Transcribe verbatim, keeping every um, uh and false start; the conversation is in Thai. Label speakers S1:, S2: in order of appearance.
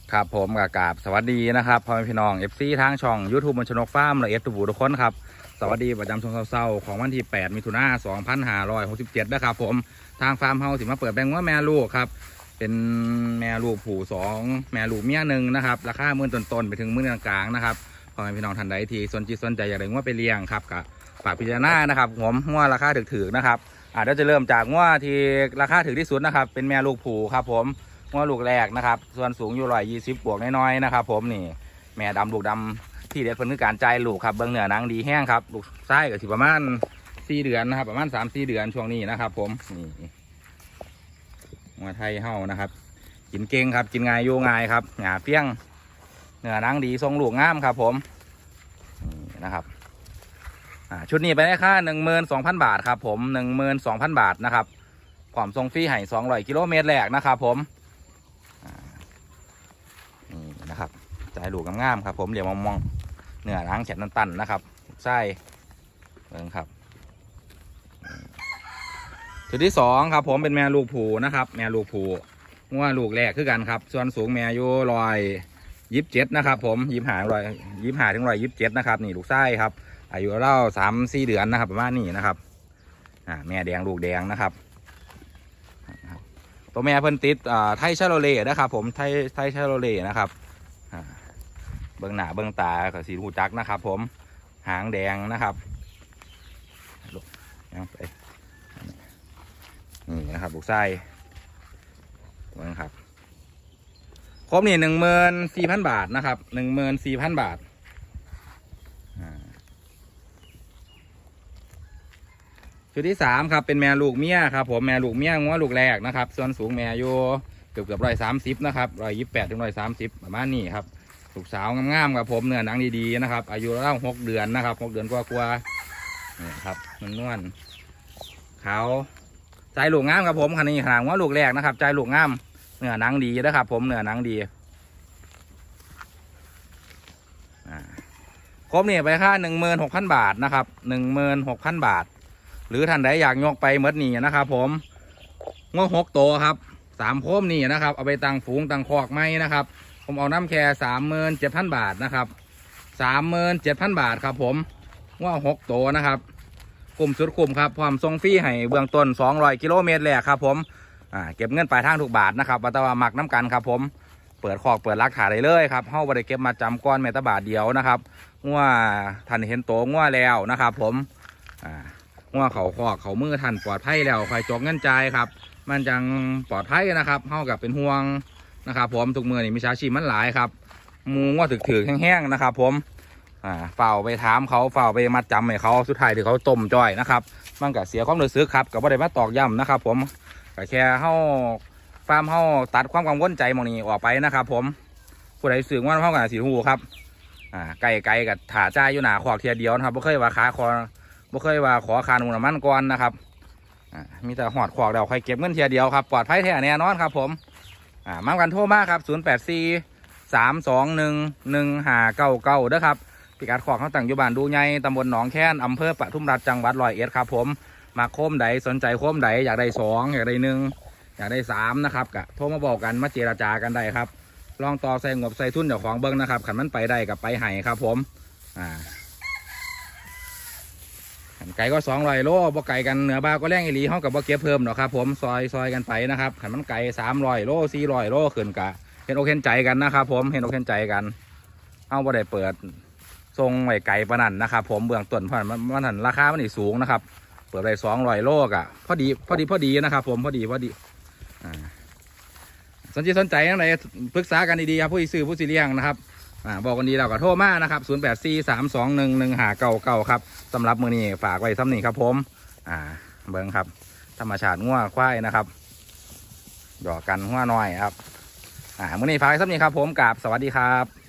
S1: ครับผมกับกราบสวัสดีนะครับพ่อแม่พี่น้องเอฟซีทางช่องยูทูบมนชนกฟาร์มและเอฟตูบูทุกคนครับสวัสดีประจำช่วงเช้าๆของวันที่แปดมิถุนายนสองพันห้าร้อยหกสิบเจ็ดนะครับผมทางฟาร์มเฮาสิมาเปิดแบ่งว่าแม่ลูกครับเป็นแม่ลูกผูสองแม่ลูกเมียหนึ่งนะครับราคาหมื่นต้นๆไปถึงหมื่นกลางๆนะครับพ่อแม่พี่น้องท่านใดที่สนจิตสนใจอยากได้งัวไปเลี้ยงครับกับฝากพิจารณานะครับผมงัวราคาถึกๆนะครับอ่าเดี๋ยวจะเริ่มจากงัวที่ราคาถึกที่สุดนะครับเป็นแม่ลูกผูครับผมงัวลูกแรกนะครับส่วนสูงอยู่ร้อยยี่สิบบวกน้อยๆนะครับผมนี่แม่ดำลูกดำที่เด็ดเพิ่นคือการใจลูกครับเบื้องเหนือหนังดีแห้งครับลูกไส้ก็สิประมาณสี่เดือนนะครับประมาณสามสี่เดือนช่วงนี้นะครับผมนี่งัวไทยเฮ้านะครับกินเก่งครับกินง่ายอยู่ง่ายครับหงาเปี้ยงเหนือหนังดีทรงลูกงามครับผมนี่นะครับชุดนี้ไปได้ค่าหนึ่งหมื่นสองพันบาทครับผมหนึ่งหมื่นสองพันบาทนะครับความทรงฟรีให้สองร้อยกิโลเมตรแรกนะครับผมนี่นะครับใจลูกงามๆครับผมเหลี่ยมมองๆเนื้อหนังแข็งตันๆนะครับไส้เบิ่งครับชุดที่สองครับผมเป็นแม่ลูกผูนะครับแม่ลูกผูงัวลูกแรกคือกันครับส่วนสูงแม่อยู่ร้อยยี่สิบเจ็ดนะครับผมยี่สิบห้าร้อยยี่สิบห้าถึงร้อยยี่สิบเจ็ดนะครับนี่ลูกไส้ครับอายุเล่าสามสี่เดือนนะครับประมาณนี้นะครับอ่าแม่แดงลูกแดงนะครับตัวแม่เพิ่นติดอ่าไทยชาโลเล่นะครับผมไทยไทยชาโลเล่นะครับอ่าเบื้องหน้าเบื้องตากับสีหูจักนะครับผมหางแดงนะครับไปนี่นะครับลูกไส้เบื้องครับครบนี่หนึ่งหมื่นสี่พันบาทนะครับหนึ่งหมื่นสี่พันบาทชุดที่สามครับเป็นแม่ลูกเมียครับผมแม่ลูกเมียงัวลูกแรกนะครับส่วนสูงแม่อยู่เกือบเกือบร้อยสามสิบนะครับร้อยยี่สิบแปดถึงร้อยสามสิบประมาณนี้ครับลูกสาวงามๆครับผมเนื้อหนังดีๆนะครับอายุราวหกเดือนนะครับหกเดือนกว่าๆนี่ครับนวลๆขาวใจลูกงามครับผมคันนี้ขนาดงัวลูกแรกนะครับใจลูกงามเนื้อหนังดีนะครับผมเนื้อหนังดีครบนี่ไปค่าหนึ่งหมื่นหกพันบาทนะครับหนึ่งหมื่นหกพันบาทหรือท่านใดอยากยกไปเมดนี่นะครับผมงวหกโตครับสามโคมนี่นะครับเอาไปตังฝูงตังคอกไม้นะครับผมเอาน้ำแค่สามหมื่นเจ็ดพันบาทนะครับสามหมื่นเจ็ดพันบาทครับผมงวหกโตนะครับกลุ่มสุดกลุ่มครับความทรงฟรีให้เบื้องต้นสองร้อยกิโลเมตรแรกครับผมอ่าเก็บเงินปลายทางทุกบาทนะครับวัตวามักน้ำกันครับผมเปิดคอกเปิดรักถ่ายได้เลยครับเฮ้าบริเก็บมาจำก้อนเมตรบาทเดียวนะครับงวท่านเห็นโตงวแล้วนะครับผมอ่าว่าเขาคอกเขามือทันปลอดภัยแล้วคอยจกเงินใจครับมันจังปลอดภัยนะครับเท่ากับเป็นห่วงนะครับผมทุกมือนี่มีชาชีพมันหลายครับมูว่าถึกถือแห้งๆนะครับผมอ่าเฝ้าไปถามเขาเฝ้าไปมัดจำให้เขาสุดท้ายที่เขาต้มจ่อยนะครับมันก็เสียความรู้สึกครับกับว่าได้มาตอกย้ำนะครับผมก็แค่เฮ้าฟาร์มเฮ้าตัดความกังวลใจมองนี้ออกไปนะครับผมผู้ใดสื่อว่าเท่ากับสีหูครับอ่าไก่ไก่กับถาจ้าอยู่หนาขอกเทียเดียวนะครับไม่เคยว่าขาคอบ่เคยว่าขอคานูน้ำมันก่อนนะครับมีแต่หอดขวากเดาใครเก็บเงินเทียเดียวครับปลอดภัยแท้แน่นอนครับผมมากันโทรมาครับศูนย์แปดสี่สามสองหนึ่งหนึ่งห้าเก้าเก้าเด้อครับพิกัดขวากเขาตั้งอยู่บ้านดูไงตำบลหนองแค้นอำเภอปทุมราชจังหวัดร้อยเอ็ดครับผมมาโคมใดสนใจโคมใดอยากได้สองอยากได้หนึ่งอยากได้สามนะครับกะโทรมาบอกกันมาเจรจากันได้ครับลองต่อใส่งบใส่ทุนเจ้าของเบิ้งนะครับขันมันไปได้กับไปไห้ครับผมอ่าไก่ก็สองร้อยโลบ่ไก่กันเหนือบ้าก็แรงอีหลีห้องกับบ่เก็บเพิ่มหรอกครับผมซอยซอยกันไปนะครับขันมันไก่สามร้อยโลสี่ร้อยโลขึ้นกะเห็นอกเห็นใจกันนะครับผมเห็นอกเห็นใจกันเอาบ่ได้เปิดทรงไว้ไก่ปนันนะครับผมเบื้องต้นเพราะมันมันหันราคามันอีสูงนะครับเปิดได้สองร้อยโลกะพอดีพอดีพอดีนะครับผมพอดีพอดีอ่าสนใจสนใจยังไงปรึกษากันดีๆครับผู้ซื้อผู้สิเลี้ยงนะครับอ่าบอกกันดีเราก็โทรมานะครับศูนย์แปดสี่สามสองหนึ่งหนึ่งห้าเก้าเก้าครับสำหรับมือนี้ฝากไว้ซ้ำนี้ครับผมอ่าเบิ้งครับธรรมชาติงัวควายนะครับหยอกกันงัวน้อยครับอ่ามือนี้ฝากไว้ซ้ำนี้ครับผมกับสวัสดีครับ